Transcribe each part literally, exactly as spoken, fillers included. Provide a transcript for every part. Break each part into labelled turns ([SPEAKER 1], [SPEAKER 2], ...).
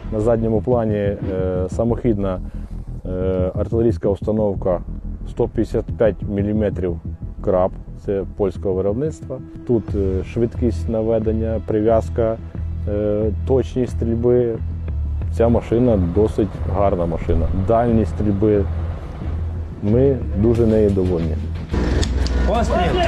[SPEAKER 1] На задньому плані е, самохідна е, артилерійська установка сто п'ятдесят п'ять міліметрів краб, це польського виробництва. Тут е, швидкість наведення, прив'язка, е, точність стрільби. Ця машина досить гарна машина. Дальність стрільби. Ми дуже нею довольні.
[SPEAKER 2] Постріл!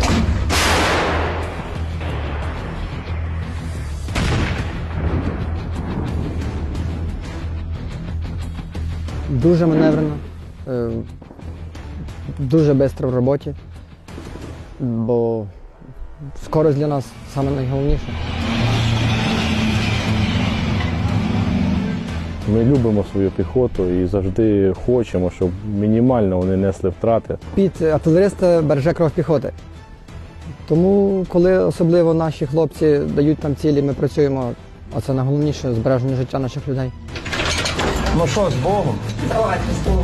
[SPEAKER 3] Дуже маневрено, е, дуже швидко в роботі, бо скорість для нас саме найголовніше.
[SPEAKER 1] Ми любимо свою піхоту і завжди хочемо, щоб мінімально вони несли втрати.
[SPEAKER 3] Під артилериста береже кров піхоти. Тому, коли особливо наші хлопці дають там цілі, ми працюємо, а це найголовніше – збереження життя наших людей.
[SPEAKER 2] Ну що, з Богом?
[SPEAKER 4] Давайте, з Богом.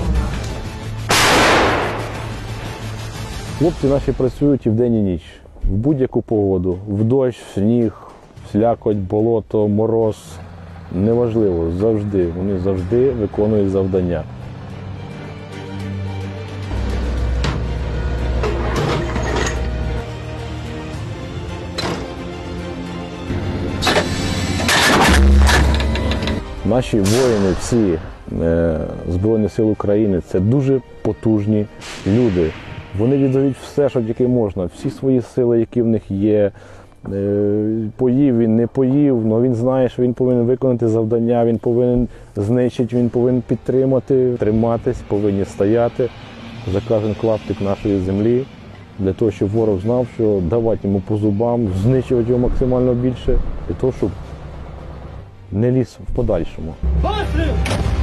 [SPEAKER 1] Хлопці наші працюють і вдень, і ніч. В будь-яку погоду. В дощ, в сніг, в слякоть, болото, мороз. Неважливо, завжди. Вони завжди виконують завдання. Наші воїни, всі е, Збройні Сили України – це дуже потужні люди. Вони віддають все, що тільки можна, всі свої сили, які в них є. Е, поїв він, не поїв, але він знає, що він повинен виконати завдання, він повинен знищити, він повинен підтримати, триматись, повинні стояти за кожен клаптик нашої землі, для того, щоб ворог знав, що давати йому по зубам, знищувати його максимально більше, для того, щоб не ліз в подальшому.
[SPEAKER 2] Постріл!